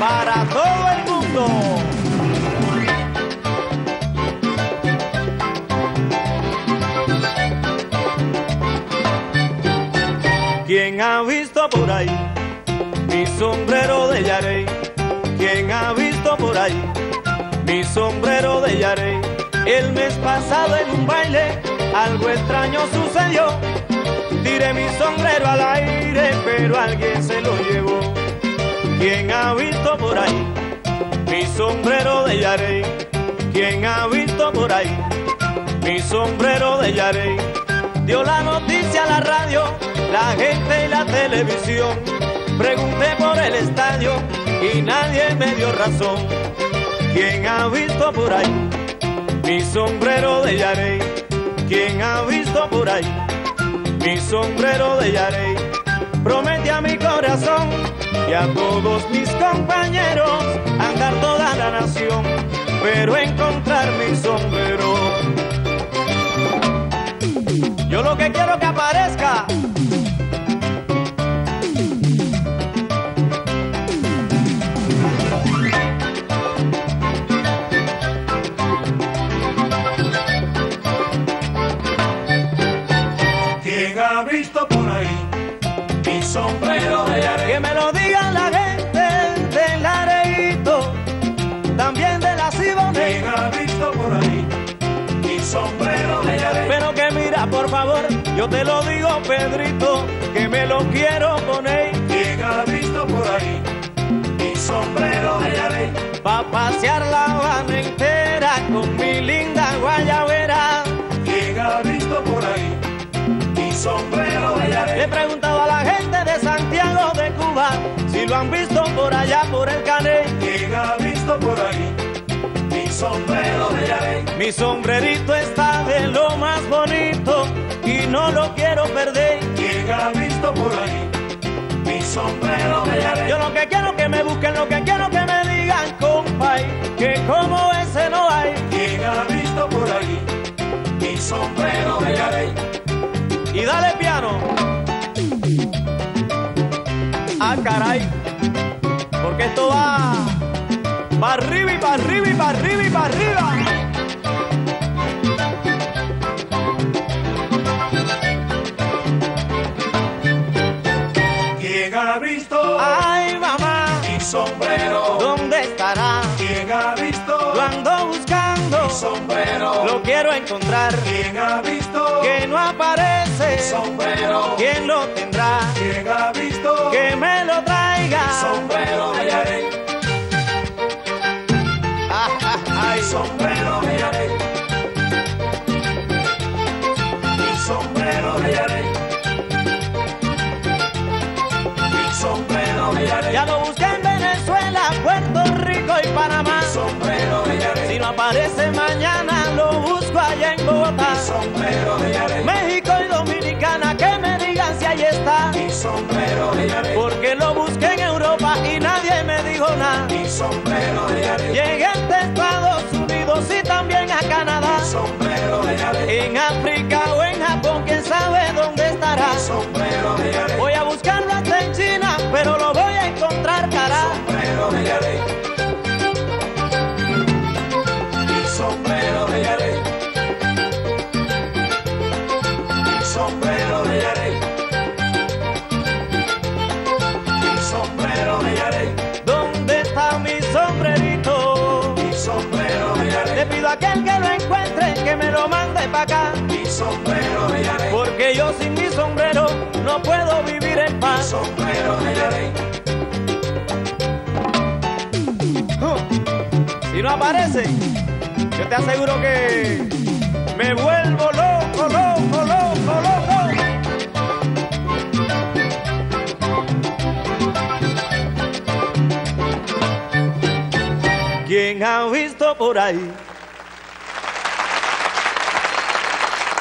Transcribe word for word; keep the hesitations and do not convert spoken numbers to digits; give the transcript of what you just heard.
para todo el mundo. ¿Quién ha visto por ahí mi sombrero de Yarey? ¿Quién ha visto por ahí mi sombrero de Yarey? El mes pasado en un baile algo extraño sucedió. Tiré mi sombrero al aire, pero alguien se lo llevó. ¿Quién ha visto por ahí mi sombrero de Yarey? ¿Quién ha visto por ahí mi sombrero de Yarey? Dio la noticia a la radio, la gente y la televisión. Pregunté por el estadio y nadie me dio razón. ¿Quién ha visto por ahí mi sombrero de Yarey? ¿Quién ha visto por ahí mi sombrero de Yarey? Prometí a mi corazón y a todos mis compañeros andar toda la nación, pero encontrar mi sombrero. Yo lo que quiero que aparezca. ¿Quién ha visto por ahí mi sombrero de Yarey? Que me lo digan la gente del Lareguito, también de la Siboney. ¿Quién ha visto por ahí mi sombrero de Yarey? Pero que mira, por favor, yo te lo digo, Pedrito, que me lo quiero poner. ¿Quién ha visto por ahí mi sombrero de Yarey? Pa' pasear la Habana entera con mi linda guayabera. ¿Quién ha visto por ahí mi sombrero de Yarey? Le he preguntado a la gente de Santiago de Cuba si lo han visto por allá por el Caney. ¿Quién ha visto por ahí mi sombrero de Yarey? Mi sombrerito está de lo más bonito y no lo quiero perder. ¿Quién ha visto por ahí mi sombrero de Yarey? Yo lo que quiero que me busquen, lo que quiero que me digan, compay, que como ese no hay. ¿Quién ha visto por ahí mi sombrero de Yarey? Y dale piano. Ah, caray, porque esto va para arriba y para arriba y para arriba y para arriba. ¿Quién ha visto Ay, mamá, mi sombrero? ¿dónde estará? ¿Quién ha visto Lo ando buscando, mi sombrero? lo quiero encontrar. ¿Quién ha visto Que no aparece, mi sombrero? ¿quién lo tendrá? ¿Quién ha visto Que me lo traiga. mi sombrero de Yarey? Mi sombrero de Yarey. Mi sombrero de Yarey. Mi sombrero de Yarey. Ya lo busqué en Venezuela, Puerto Rico y Panamá. Mi sombrero de Yarey. Si no aparece mañana, lo busco allá en Bogotá. Mi sombrero de Yarey. México y Dominicana, que me digan si ahí está. Mi sombrero de Yarey. Porque lo busqué en Europa y nadie me dijo nada. Mi sombrero de Yarey. Llegué hasta Estados Unidos y también a Canadá. Mi sombrero de Yarey. En África o en Japón, quién sabe dónde estará. Mi sombrero de Yarey. Voy a buscarlo hasta en China, pero lo voy a encontrar, cara. Mi sombrero de Yarey. Mi sombrero de Yarey. Mi sombrero de Yarey. Mi sombrero de Yarey. ¿Dónde está mi sombrerito? Mi sombrero de Yarey. Le pido a aquel que lo encuentre que me lo mande para acá. Mi sombrero de Yarey. Porque yo sin mi sombrero no puedo vivir en Mi paz. sombrero de Yarey. Uh, si no aparece, yo te aseguro que me vuelvo loco, loco, loco, loco. ¿Quién ha visto por ahí